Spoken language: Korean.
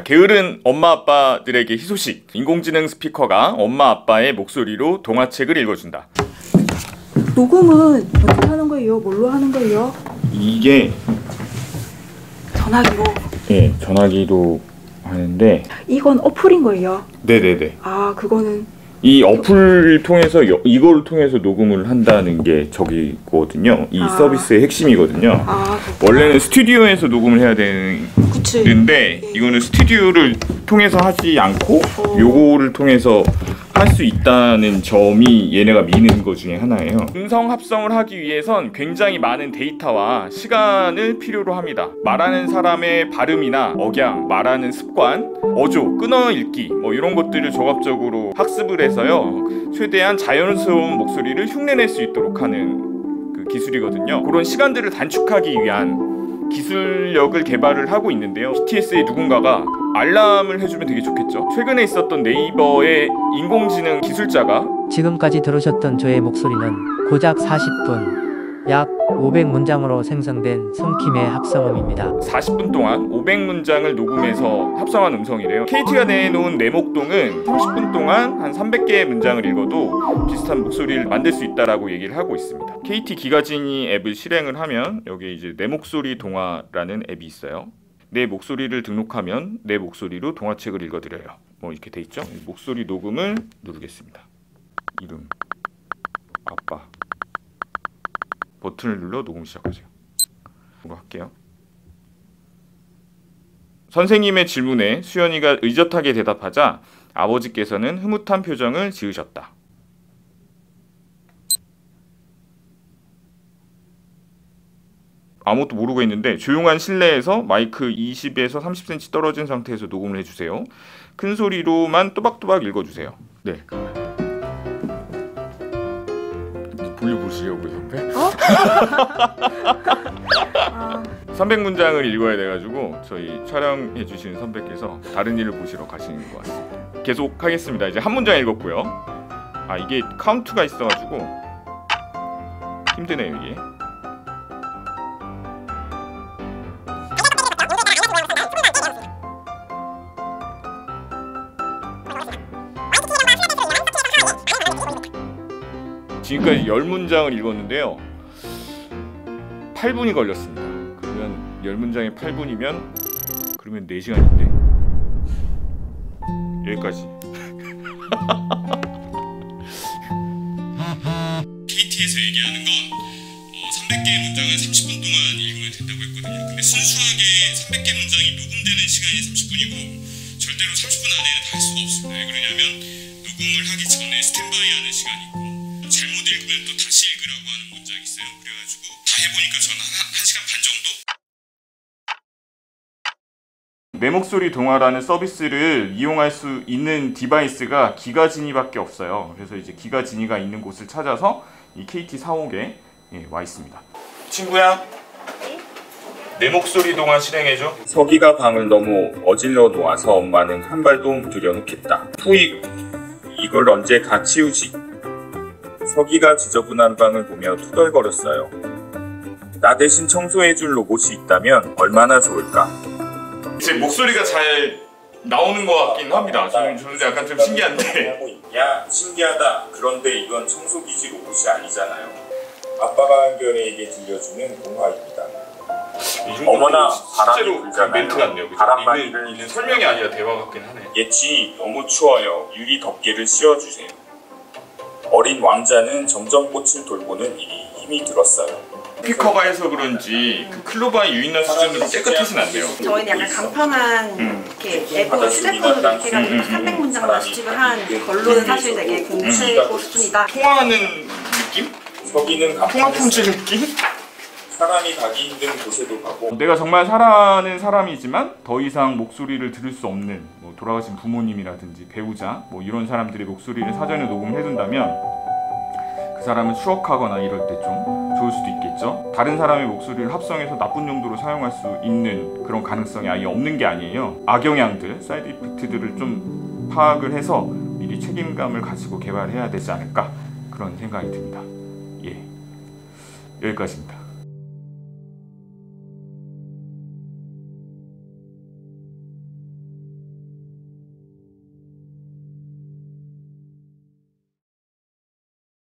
게으른 엄마 아빠들에게 희소식. 인공지능 스피커가 엄마 아빠의 목소리로 동화책을 읽어준다. 녹음은 어떻게 하는 거예요? 뭘로 하는 거예요? 이게 전화기로. 예, 전화기도 하는데 이건 어플인 거예요? 네네네. 아, 그거는 이 어플을 통해서 이걸 통해서 녹음을 한다는 게 저기거든요. 이 서비스의 핵심이거든요. 원래는 스튜디오에서 녹음을 해야 되는데 이거는 스튜디오를 통해서 하지 않고 요거를 통해서 할 수 있다는 점이 얘네가 미는 것 중에 하나예요. 음성 합성을 하기 위해선 굉장히 많은 데이터와 시간을 필요로 합니다. 말하는 사람의 발음이나 억양, 말하는 습관, 어조, 끊어읽기 뭐 이런 것들을 종합적으로 학습을 해서요, 최대한 자연스러운 목소리를 흉내낼 수 있도록 하는 그 기술이거든요. 그런 시간들을 단축하기 위한 기술력을 개발을 하고 있는데요. BTS의 누군가가 알람을 해주면 되게 좋겠죠. 최근에 있었던 네이버의 인공지능 기술자가 지금까지 들으셨던 저의 목소리는 고작 40분, 약 500문장으로 생성된 손킴의 합성음입니다. 40분 동안 500문장을 녹음해서 합성한 음성이래요. KT가 내놓은 내목동은 30분 동안 한 300개의 문장을 읽어도 비슷한 목소리를 만들 수 있다라고 얘기를 하고 있습니다. KT 기가지니 앱을 실행을 하면 여기 이제 내 목소리 동화라는 앱이 있어요. 내 목소리를 등록하면 내 목소리로 동화책을 읽어드려요. 뭐 이렇게 돼 있죠. 목소리 녹음을 누르겠습니다. 이름, 아빠. 버튼을 눌러 녹음 시작하세요. 이거 할게요. 선생님의 질문에 수연이가 의젓하게 대답하자 아버지께서는 흐뭇한 표정을 지으셨다. 아무것도 모르고 있는데 조용한 실내에서 마이크 20에서 30cm 떨어진 상태에서 녹음을 해주세요. 큰 소리로만 또박또박 읽어주세요. 네. 돌려보시려고요, 선배? 300문장을 읽어야 돼가지고 저희 촬영해 주시는 선배께서 다른 일을 보시러 가시는 것 같습니다. 계속 하겠습니다. 이제 한 문장 읽었고요. 아, 이게 카운트가 있어가지고 힘드네요, 이게. 지금까지 10문장을 읽었는데요. 8분이 걸렸습니다. 그러면 10문장에 8분이면 그러면 4시간인데 여기까지. KT에서 얘기하는 건 300개의 문장을 30분 동안 읽으면 된다고 했거든요. 근데 순수하게 300개 문장이 녹음되는 시간이 30분이고 절대로 30분 안에는 다 할 수가 없습니다. 왜 그러냐면 녹음을 하기 전에 스탠바이 하는 시간이 있고 잘못 읽으면 또 다시 읽으라고 하는 문장이 있어요. 그래가지고 다 해보니까 저는 한 1시간 반 정도? 내 목소리 동화라는 서비스를 이용할 수 있는 디바이스가 기가지니밖에 없어요. 그래서 이제 기가지니가 있는 곳을 찾아서 이 KT 사옥에 와 있습니다. 친구야, 내 목소리 동화 실행해줘. 서기가 방을 너무 어질러 놓아서 엄마는 한 발도 들여놓겠다. 푸익, 이걸 언제 다 치우지? 서기가 지저분한 방을 보며 투덜거렸어요. 나 대신 청소해줄 로봇이 있다면 얼마나 좋을까? 제 목소리가 잘 나오는 것 같긴 합니다. 저는 약간 좀 신기한데. 야, 신기하다. 그런데 이건 청소기지 로봇이 아니잖아요. 아빠가 한별이에게 들려주는 동화입니다. 어머나, 바람이 불잖아요. 멘트 같네요. 바람바리를 있는 설명이 아니라 대화 같긴 하네. 예치, 너무 추워요. 유리 덮개를 씌워주세요. 어린 왕자는 점점 꽃을 돌보는 일이 힘이 들었어요. 스피커가 해서 그런지 그 클로바의 유인나 수준으로 깨끗하진 않네요. 저희는 약간 간편한 이렇게 앱으로 휴대폰으로 이렇게 해가지고 300문장만 수집을 한 걸로는 사실 되게 공치고 수준이다. 통화하는 느낌? 서기는 통화 품질 느낌? 사람이 가기 힘든 곳에도 가고 내가 정말 사랑하는 사람이지만 더 이상 목소리를 들을 수 없는 뭐 돌아가신 부모님이라든지 배우자 뭐 이런 사람들의 목소리를 사전에 녹음을 해둔다면 그 사람을 추억하거나 이럴 때 좀 좋을 수도 있겠죠. 다른 사람의 목소리를 합성해서 나쁜 용도로 사용할 수 있는 그런 가능성이 아예 없는 게 아니에요. 악영향들, 사이드 이펙트들을 좀 파악을 해서 미리 책임감을 가지고 개발해야 되지 않을까 그런 생각이 듭니다. 예, 여기까지입니다.